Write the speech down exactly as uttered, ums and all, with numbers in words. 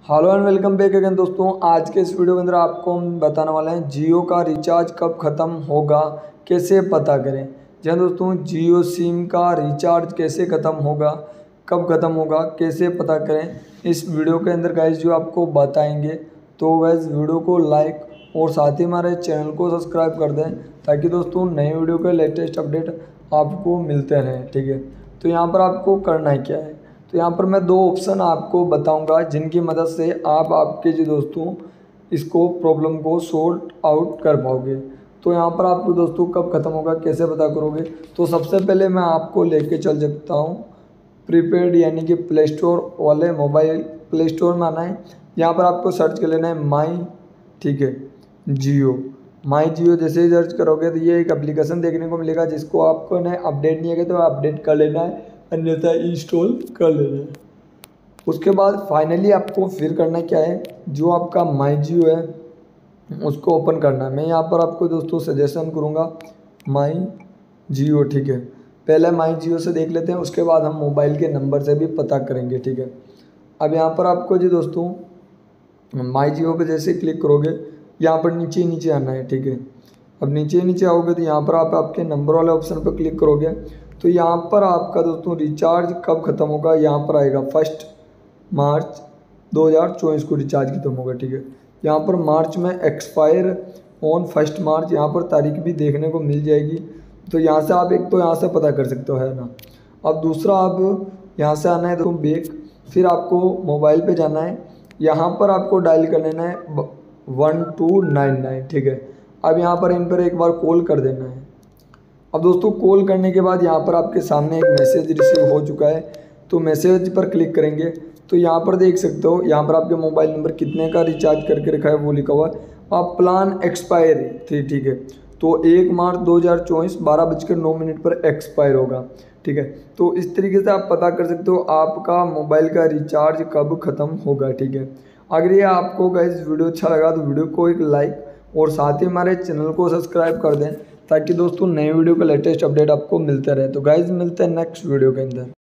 Hello and welcome back again दोस्तों। आज के इस वीडियो के अंदर आपको हम बताने वाले हैं जियो का रिचार्ज कब ख़त्म होगा, कैसे पता करें। जी हाँ दोस्तों, जियो सिम का रिचार्ज कैसे ख़त्म होगा, कब ख़त्म होगा, कैसे पता करें, इस वीडियो के अंदर गाइस जो आपको बताएंगे। तो गाइस वीडियो को लाइक और साथ ही हमारे चैनल को सब्सक्राइब कर दें ताकि दोस्तों नए वीडियो के लेटेस्ट अपडेट आपको मिलते रहें। ठीक है, तो यहाँ पर आपको करना है क्या है, तो यहाँ पर मैं दो ऑप्शन आपको बताऊंगा जिनकी मदद से आप आपके जो दोस्तों इसको प्रॉब्लम को सॉर्ट आउट कर पाओगे। तो यहाँ पर आपको दोस्तों कब ख़त्म होगा, कैसे पता करोगे। तो सबसे पहले मैं आपको लेके चल सकता हूँ प्रीपेड यानी कि प्ले स्टोर वाले मोबाइल प्ले स्टोर में आना है। यहाँ पर आपको सर्च कर लेना है माई, ठीक है, जियो। माई जियो जैसे ही सर्च करोगे तो ये एक एप्लीकेशन देखने को मिलेगा जिसको आपको ना अपडेट नहीं है तो अपडेट कर लेना है, अन्यथा इंस्टॉल कर लेना है। उसके बाद फाइनली आपको फिर करना क्या है, जो आपका माई जियो है उसको ओपन करना है। मैं यहाँ पर आपको दोस्तों सजेशन करूँगा माई जियो, ठीक है। पहले माई जियो से देख लेते हैं, उसके बाद हम मोबाइल के नंबर से भी पता करेंगे, ठीक है। अब यहाँ पर आपको जी दोस्तों माई जियो पे जैसे क्लिक करोगे यहाँ पर नीचे नीचे आना है, ठीक है। अब नीचे नीचे आओगे तो यहाँ पर आप आपके नंबर वाले ऑप्शन पर क्लिक करोगे तो यहाँ पर आपका दोस्तों रिचार्ज कब ख़त्म होगा यहाँ पर आएगा फर्स्ट मार्च दो हज़ार चौबीस को रिचार्ज खत्म होगा, ठीक है। यहाँ पर मार्च में एक्सपायर ऑन फर्स्ट मार्च यहाँ पर तारीख भी देखने को मिल जाएगी। तो यहाँ से आप एक तो यहाँ से पता कर सकते हो, है ना। अब दूसरा आप यहाँ से आना है तो बैक, फिर आपको मोबाइल पे जाना है, यहाँ पर आपको डायल कर लेना है वन टू नाइन नाइन, ठीक है। अब यहाँ पर इन पर एक बार कॉल कर देना है। अब दोस्तों कॉल करने के बाद यहाँ पर आपके सामने एक मैसेज रिसीव हो चुका है, तो मैसेज पर क्लिक करेंगे तो यहाँ पर देख सकते हो यहाँ पर आपके मोबाइल नंबर कितने का रिचार्ज करके रखा है वो लिखा हुआ है। आप प्लान एक्सपायर थी, ठीक है। तो एक मार्च दो हज़ार चौबीस बारह बजकर नौ मिनट पर एक्सपायर होगा, ठीक है। तो इस तरीके से आप पता कर सकते हो आपका मोबाइल का रिचार्ज कब ख़त्म होगा, ठीक है। अगर ये आपको गाइस वीडियो अच्छा लगा तो वीडियो को एक लाइक और साथ ही हमारे चैनल को सब्सक्राइब कर दें ताकि दोस्तों नए वीडियो का लेटेस्ट अपडेट आपको मिलते रहे। तो गाइस मिलते हैं नेक्स्ट वीडियो के अंदर।